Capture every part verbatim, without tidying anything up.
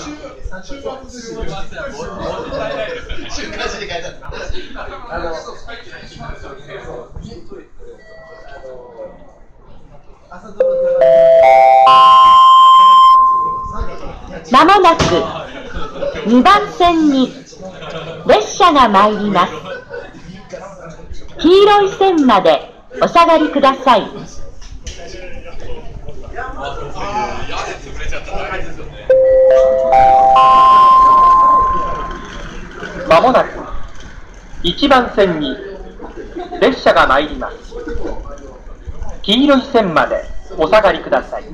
週末ですよ。週刊誌で書いてある。あのまもなくにばん線に列車が参ります。黄色い線までお下がりください。 まもなくいちばん線に列車が参ります。黄色い線までお下がりください。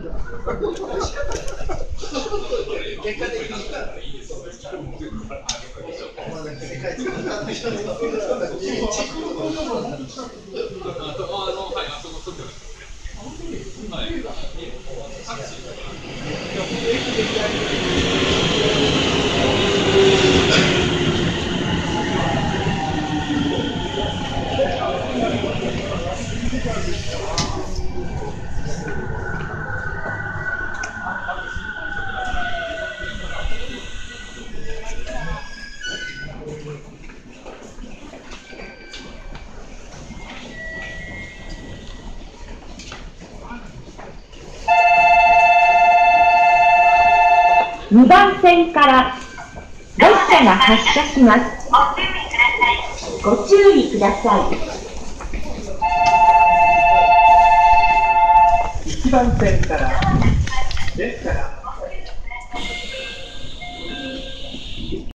にばん線から列車が発車します。ご注意ください。 いちばん線から列車が